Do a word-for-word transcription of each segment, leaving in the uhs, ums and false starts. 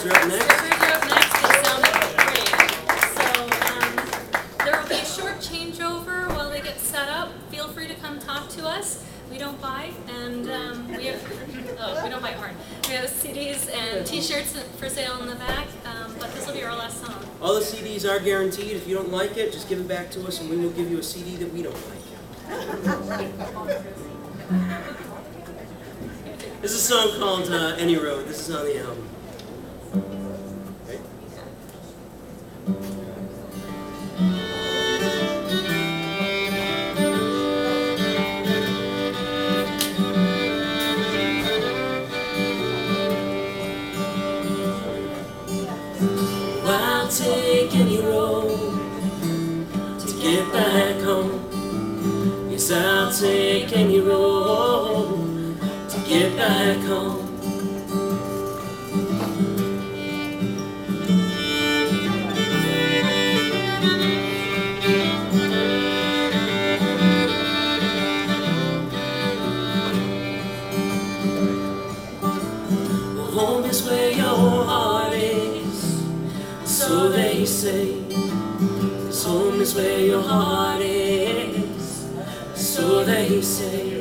are up next. Strippers are up next. They sounded great. So um, there will be a short changeover while they get set up. Feel free to come talk to us. We don't buy, and um, we have oh, we don't buy hard. We have C Ds and T-shirts for sale in the back, um, but this will be our last song. All the C Ds are guaranteed. If you don't like it, just give it back to us, and we will give you a C D that we don't like. This is a song called uh, Any Road. This is on the album. I'll take any road to get back home. Yes, I'll take any road to get back home. Well, home is where your heart is, so they say. 'Cause home is where your heart is, so they say.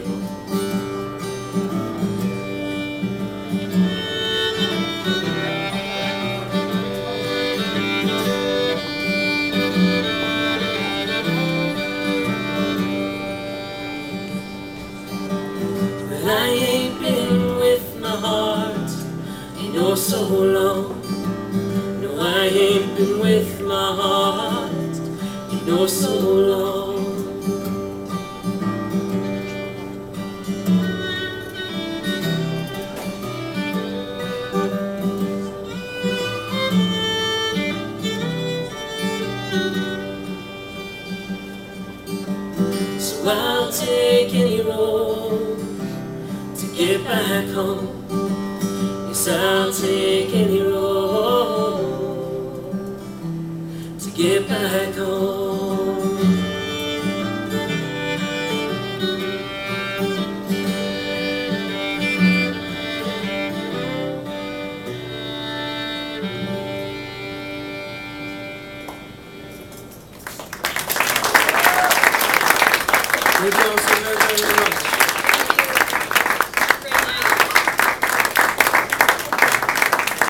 But I ain't been with my heart in oh so long. No, I ain't been with my heart in oh so long. So I'll take any road to get back home. Yes, I'll take any road to get back home. Thank you all so very, very much.